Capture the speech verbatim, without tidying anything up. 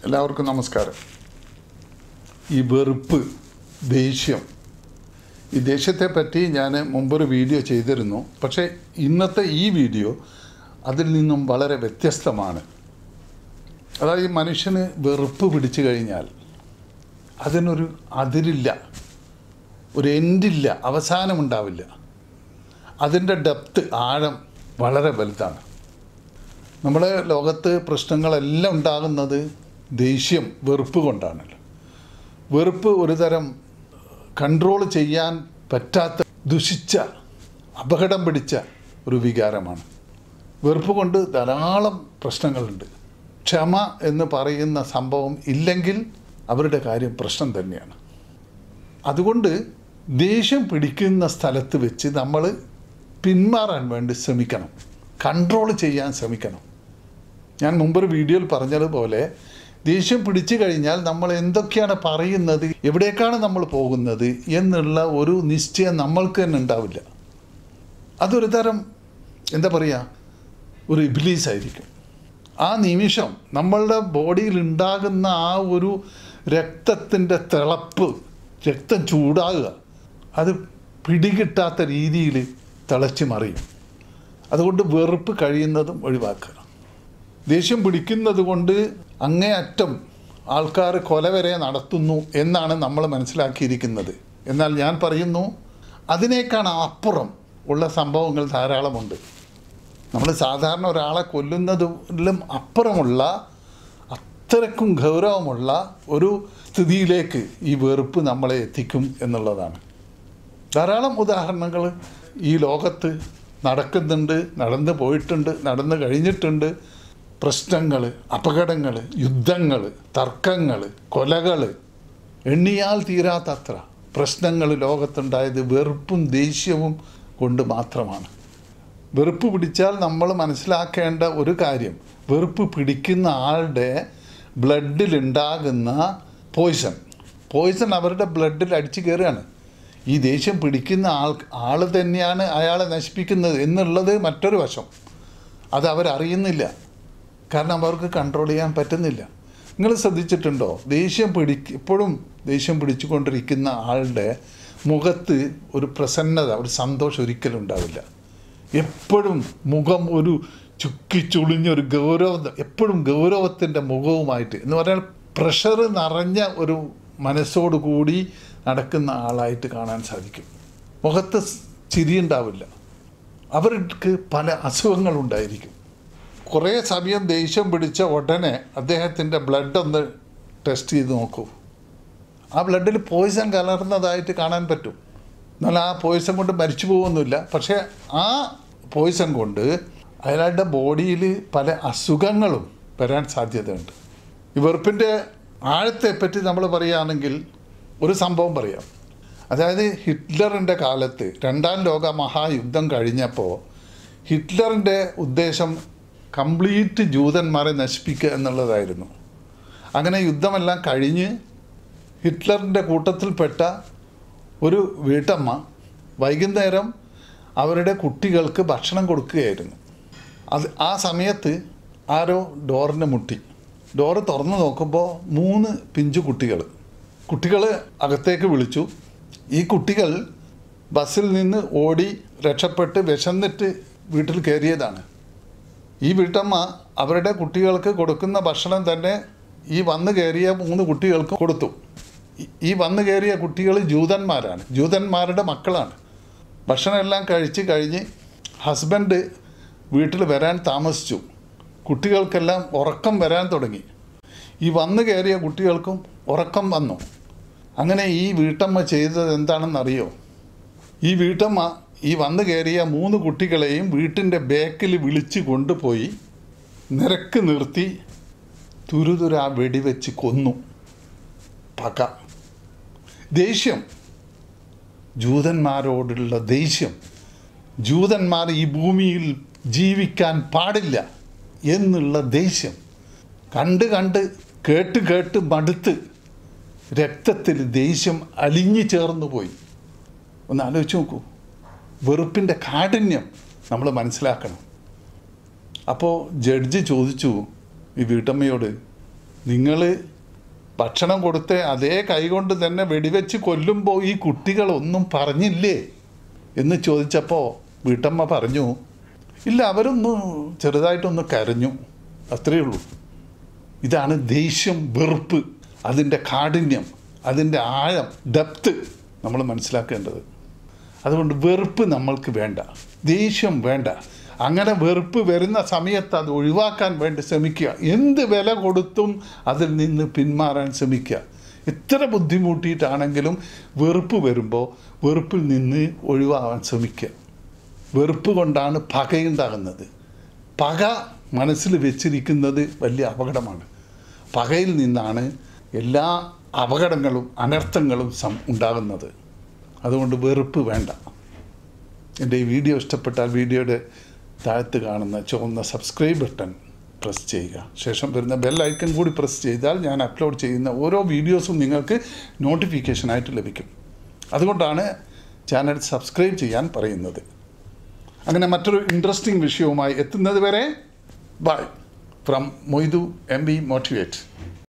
എല്ലാവർക്കും നമസ്കാരം. ഈ വെറുപ്പ്, ദേഷ്യം, ഈ ദേഷ്യത്തെ പറ്റി ഞാൻ മുമ്പൊരു വീഡിയോ ചെയ്തിരുന്നു. പക്ഷേ ഇന്നത്തെ ഈ വീഡിയോ അതിൽ നിന്നും വളരെ വ്യത്യസ്തമാണ്. അതായത് ഈ മനുഷ്യന് വെറുപ്പ് പിടിച്ചു കഴിഞ്ഞാൽ അതിനൊരു അതിരില്ല, ഒരു എൻഡില്ല, അവസാനമുണ്ടാവില്ല. അതിൻ്റെ ഡെപ്ത്, ആഴം വളരെ വലുതാണ്. നമ്മുടെ ലോകത്ത് പ്രശ്നങ്ങളെല്ലാം ഉണ്ടാകുന്നത് ദേഷ്യം, വെറുപ്പ് കൊണ്ടാണല്ലോ. വെറുപ്പ് ഒരു തരം കൺട്രോൾ ചെയ്യാൻ പറ്റാത്ത, ദുഷിച്ച, അപകടം പിടിച്ച ഒരു വികാരമാണ്. വെറുപ്പ് കൊണ്ട് ധാരാളം പ്രശ്നങ്ങളുണ്ട്. ക്ഷമ എന്ന് പറയുന്ന സംഭവം ഇല്ലെങ്കിൽ അവരുടെ കാര്യം പ്രശ്നം തന്നെയാണ്. അതുകൊണ്ട് ദേഷ്യം പിടിക്കുന്ന സ്ഥലത്ത് വെച്ച് നമ്മൾ പിന്മാറാൻ വേണ്ടി ശ്രമിക്കണം, കൺട്രോൾ ചെയ്യാൻ ശ്രമിക്കണം. ഞാൻ മുമ്പൊരു വീഡിയോയിൽ പറഞ്ഞതുപോലെ ദേഷ്യം പിടിച്ചു കഴിഞ്ഞാൽ നമ്മൾ എന്തൊക്കെയാണ് പറയുന്നത്, എവിടേക്കാണ് നമ്മൾ പോകുന്നത് എന്നുള്ള ഒരു നിശ്ചയം നമ്മൾക്ക് തന്നെ ഉണ്ടാവില്ല. അതൊരു തരം എന്താ പറയുക, ഒരു ഇബ്ലീസായിരിക്കും. ആ നിമിഷം നമ്മളുടെ ബോഡിയിൽ ഉണ്ടാകുന്ന ആ ഒരു രക്തത്തിൻ്റെ തിളപ്പ്, രക്തം ചൂടാകുക, അത് പിടികിട്ടാത്ത രീതിയിൽ തിളച്ച് മറിയും. അതുകൊണ്ട് വെറുപ്പ് കഴിയുന്നതും ഒഴിവാക്കുക. ദേഷ്യം പിടിക്കുന്നത് കൊണ്ട് അങ്ങേയറ്റം ആൾക്കാർ കൊല വരെ നടത്തുന്നു എന്നാണ് നമ്മൾ മനസ്സിലാക്കിയിരിക്കുന്നത്. എന്നാൽ ഞാൻ പറയുന്നു, അതിനേക്കാൾ അപ്പുറം ഉള്ള സംഭവങ്ങൾ ധാരാളമുണ്ട്. നമ്മൾ സാധാരണ ഒരാളെ കൊല്ലുന്നതിലും അപ്പുറമുള്ള, അത്രയ്ക്കും ഗൗരവമുള്ള ഒരു സ്ഥിതിയിലേക്ക് ഈ വെറുപ്പ് നമ്മളെ എത്തിക്കും എന്നുള്ളതാണ്. ധാരാളം ഉദാഹരണങ്ങൾ ഈ ലോകത്ത് നടക്കുന്നുണ്ട്, നടന്നു പോയിട്ടുണ്ട്, നടന്നു കഴിഞ്ഞിട്ടുണ്ട്. പ്രശ്നങ്ങൾ, അപകടങ്ങൾ, യുദ്ധങ്ങൾ, തർക്കങ്ങൾ, കൊലകൾ, എണ്ണിയാൽ തീരാത്തത്ര പ്രശ്നങ്ങൾ ലോകത്തുണ്ടായത് വെറുപ്പും ദേഷ്യവും കൊണ്ട് മാത്രമാണ്. വെറുപ്പ് പിടിച്ചാൽ നമ്മൾ മനസ്സിലാക്കേണ്ട ഒരു കാര്യം, വെറുപ്പ് പിടിക്കുന്ന ആളുടെ ബ്ലഡിലുണ്ടാകുന്ന പോയ്സൺ പോയ്സൺ അവരുടെ ബ്ലഡിൽ അടിച്ചു കയറുകയാണ്. ഈ ദേഷ്യം പിടിക്കുന്ന ആൾ ആൾ തന്നെയാണ് അയാളെ നശിപ്പിക്കുന്നത് എന്നുള്ളത് മറ്റൊരു വശം. അത് അവരറിയുന്നില്ല, കാരണം അവർക്ക് കൺട്രോൾ ചെയ്യാൻ പറ്റുന്നില്ല. നിങ്ങൾ ശ്രദ്ധിച്ചിട്ടുണ്ടോ, ദേഷ്യം പിടി എപ്പോഴും ദേഷ്യം പിടിച്ചുകൊണ്ടിരിക്കുന്ന ആളുടെ മുഖത്ത് ഒരു പ്രസന്നത, ഒരു സന്തോഷം ഒരിക്കലും ഉണ്ടാവില്ല. എപ്പോഴും മുഖം ഒരു ചുക്കി ചുളിഞ്ഞൊരു ഗൗരവം, എപ്പോഴും ഗൗരവത്തിൻ്റെ മുഖവുമായിട്ട്, എന്ന് പറഞ്ഞാൽ പ്രഷർ നിറഞ്ഞ ഒരു മനസ്സോടുകൂടി നടക്കുന്ന ആളായിട്ട് കാണാൻ സാധിക്കും. മുഖത്ത് ചിരിയുണ്ടാവില്ല. അവർക്ക് പല അസുഖങ്ങളുണ്ടായിരിക്കും. കുറേ സമയം ദേഷ്യം പിടിച്ച ഉടനെ അദ്ദേഹത്തിൻ്റെ ബ്ലഡ് ഒന്ന് ടെസ്റ്റ് ചെയ്ത് നോക്കൂ. ആ ബ്ലഡിൽ പോയ്സൺ കലർന്നതായിട്ട് കാണാൻ പറ്റും. എന്നാൽ ആ പോയ്സൺ കൊണ്ട് മരിച്ചു പോകുന്നില്ല. പക്ഷേ ആ പോയ്സൺ കൊണ്ട് അയാളുടെ ബോഡിയിൽ പല അസുഖങ്ങളും വരാൻ സാധ്യതയുണ്ട്. ഈ വെറുപ്പിൻ്റെ ആഴത്തെപ്പറ്റി നമ്മൾ പറയുകയാണെങ്കിൽ ഒരു സംഭവം പറയാം. അതായത് ഹിറ്റ്ലറിൻ്റെ കാലത്ത് രണ്ടാം ലോക മഹായുദ്ധം കഴിഞ്ഞപ്പോൾ ഹിറ്റ്ലറിൻ്റെ ഉദ്ദേശം കംപ്ലീറ്റ് ജൂതന്മാരെ നശിപ്പിക്കുക എന്നുള്ളതായിരുന്നു. അങ്ങനെ യുദ്ധമെല്ലാം കഴിഞ്ഞ് ഹിറ്റ്ലറിൻ്റെ കൂട്ടത്തിൽപ്പെട്ട ഒരു വീട്ടമ്മ വൈകുന്നേരം അവരുടെ കുട്ടികൾക്ക് ഭക്ഷണം കൊടുക്കുകയായിരുന്നു. അത് ആ സമയത്ത് ആരോ ഡോറിന് മുട്ടി. ഡോറ് തുറന്ന് നോക്കുമ്പോൾ മൂന്ന് പിഞ്ചു കുട്ടികൾ കുട്ടികൾ അകത്തേക്ക് വിളിച്ചു. ഈ കുട്ടികൾ ബസ്സിൽ നിന്ന് ഓടി രക്ഷപ്പെട്ട് വിശന്നിട്ട് വീട്ടിൽ കയറിയതാണ്. ഈ വീട്ടമ്മ അവരുടെ കുട്ടികൾക്ക് കൊടുക്കുന്ന ഭക്ഷണം തന്നെ ഈ വന്നു കയറിയ മൂന്ന് കുട്ടികൾക്ക് കൊടുത്തു. ഈ വന്നു കയറിയ കുട്ടികൾ ജൂതന്മാരാണ്, ജൂതന്മാരുടെ മക്കളാണ്. ഭക്ഷണം എല്ലാം കഴിച്ച് കഴിഞ്ഞ് ഹസ്ബൻഡ് വീട്ടിൽ വരാൻ താമസിച്ചു. കുട്ടികൾക്കെല്ലാം ഉറക്കം വരാൻ തുടങ്ങി. ഈ വന്നു കയറിയ കുട്ടികൾക്കും ഉറക്കം വന്നു. അങ്ങനെ ഈ വീട്ടമ്മ ചെയ്തത് എന്താണെന്നറിയോ? ഈ വീട്ടമ്മ ഈ വന്നു കയറിയ മൂന്ന് കുട്ടികളെയും വീട്ടിൻ്റെ ബാക്കിൽ വിളിച്ച് കൊണ്ടുപോയി നിരക്ക് നിർത്തി തുരുതുരാ വെടിവെച്ച് കൊന്നു. പക, ദേഷ്യം, ജൂതന്മാരോടുള്ള ദേഷ്യം, ജൂതന്മാർ ഈ ഭൂമിയിൽ ജീവിക്കാൻ പാടില്ല എന്നുള്ള ദേഷ്യം കണ്ട് കണ്ട് കേട്ട് കേട്ട് മടുത്ത് രക്തത്തിൽ ദേഷ്യം അലിഞ്ഞു ചേർന്നു പോയി. ഒന്ന് ആലോചിച്ച് നോക്കൂ. വെറുപ്പിൻ്റെ കാഠിന്യം നമ്മൾ മനസ്സിലാക്കണം. അപ്പോൾ ജഡ്ജി ചോദിച്ചു ഈ വീട്ടമ്മയോട്, നിങ്ങൾ ഭക്ഷണം കൊടുത്ത് അതേ കൈകൊണ്ട് തന്നെ വെടിവെച്ച് കൊല്ലുമ്പോൾ ഈ കുട്ടികളൊന്നും പറഞ്ഞില്ലേ എന്ന് ചോദിച്ചപ്പോൾ വീട്ടമ്മ പറഞ്ഞു, ഇല്ല, അവരൊന്ന് ചെറുതായിട്ടൊന്ന് കരഞ്ഞു, അത്രയേ ഉള്ളൂ. ഇതാണ് ദേഷ്യം, വെറുപ്പ്, അതിൻ്റെ കാഠിന്യം, അതിൻ്റെ ആഴം, ഡെപ്ത് നമ്മൾ മനസ്സിലാക്കേണ്ടത്. അതുകൊണ്ട് വെറുപ്പ് നമ്മൾക്ക് വേണ്ട, ദേഷ്യം വേണ്ട. അങ്ങനെ വെറുപ്പ് വരുന്ന സമയത്ത് അത് ഒഴിവാക്കാൻ വേണ്ടി ശ്രമിക്കുക. എന്ത് വില കൊടുത്തും അതിൽ നിന്ന് പിന്മാറാൻ ശ്രമിക്കുക. എത്ര ബുദ്ധിമുട്ടിയിട്ടാണെങ്കിലും വെറുപ്പ് വരുമ്പോൾ വെറുപ്പിൽ നിന്ന് ഒഴിവാകാൻ ശ്രമിക്കുക. വെറുപ്പ് കൊണ്ടാണ് പകയുണ്ടാകുന്നത്. പക മനസ്സിൽ വെച്ചിരിക്കുന്നത് വലിയ അപകടമാണ്. പകയിൽ നിന്നാണ് എല്ലാ അപകടങ്ങളും അനർത്ഥങ്ങളും സം ഉണ്ടാകുന്നത്. അതുകൊണ്ട് വെറുപ്പ് വേണ്ട. എൻ്റെ ഈ വീഡിയോ ഇഷ്ടപ്പെട്ടാൽ വീഡിയോയുടെ താഴത്ത് കാണുന്ന ചുവന്ന സബ്സ്ക്രൈബ് ബട്ടൺ പ്രസ് ചെയ്യുക. ശേഷം വരുന്ന ബെൽ ഐക്കൺ കൂടി പ്രസ് ചെയ്താൽ ഞാൻ അപ്ലോഡ് ചെയ്യുന്ന ഓരോ വീഡിയോസും നിങ്ങൾക്ക് നോട്ടിഫിക്കേഷനായിട്ട് ലഭിക്കും. അതുകൊണ്ടാണ് ചാനൽ സബ്സ്ക്രൈബ് ചെയ്യാൻ പറയുന്നത്. അങ്ങനെ മറ്റൊരു ഇൻട്രസ്റ്റിംഗ് വിഷയവുമായി എത്തുന്നത് വരെ bye from Moidu M B motivate.